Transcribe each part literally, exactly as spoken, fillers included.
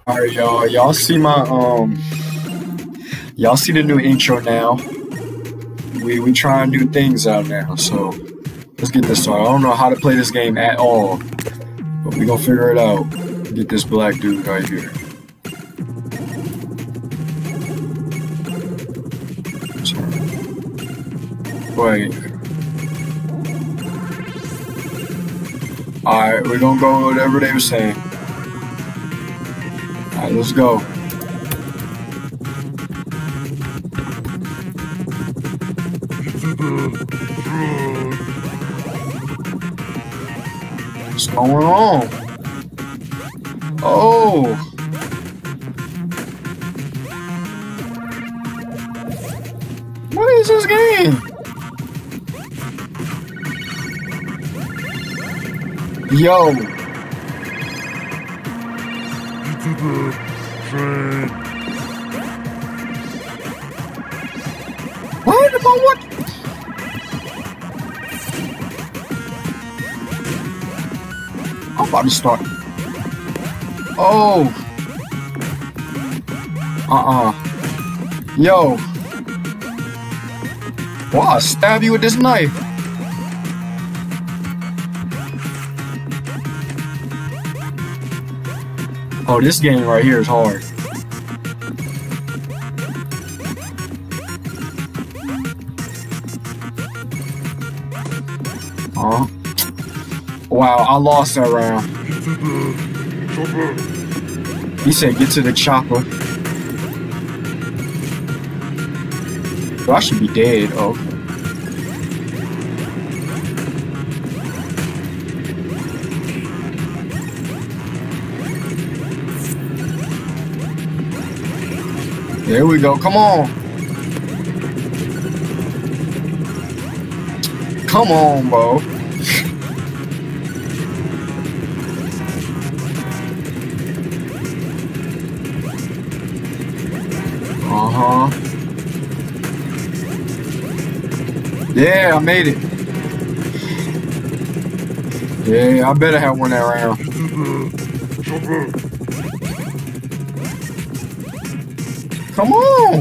Alright, y'all. Y'all see my um. Y'all see the new intro now. We we trying new things out now, so let's get this started. I don't know how to play this game at all, but we gonna figure it out. Get this black dude right here. Wait. Alright, we're gonna go with whatever they were saying. Alright, let's go. What's going on? Oh! What is this game? Yo! What about what? I'm about to start. Oh! Uh-uh. Yo! Well, I'll stab you with this knife. Oh, this game right here is hard. Huh? Wow, I lost that round. He said get to the chopper. Well, I should be dead. Oh. There we go. Come on. Come on, bro. Uh-huh. Yeah, I made it. Yeah, I better have won that round. Come on!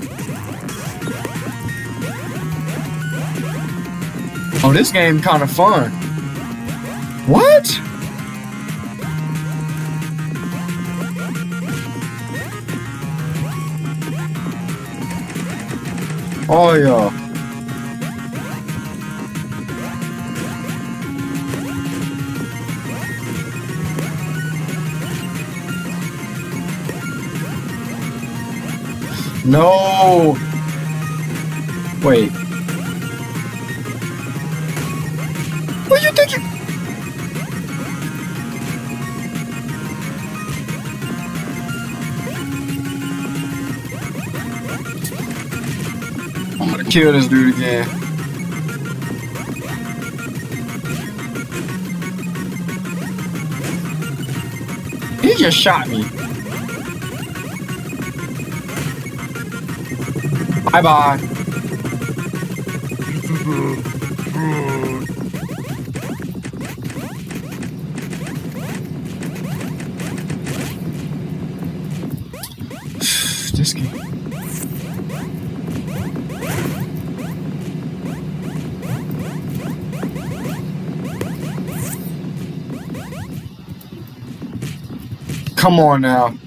Oh, this game kind of fun. What? Oh, yeah. No! Wait. What do you think you... I'm gonna kill this dude again. He just shot me. Bye bye. This game. Come on now.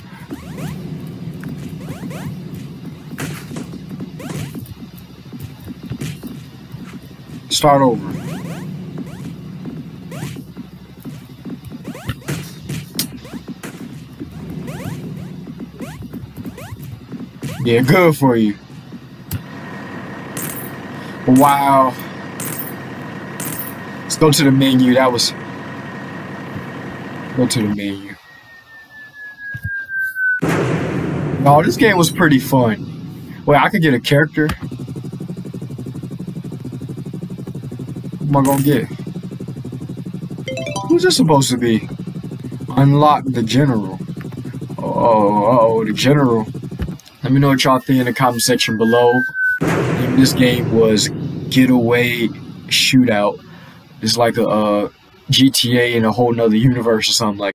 Start over. Yeah, good for you. Wow. Let's go to the menu. That was... Go to the menu. Oh, this game was pretty fun. Wait, I could get a character. What am I gonna get? Who's this supposed to be? Unlock the general. Oh, uh oh, the general. Let me know what y'all think in the comment section below. This game was Getaway Shootout. It's like a uh, G T A in a whole nother universe or something like that.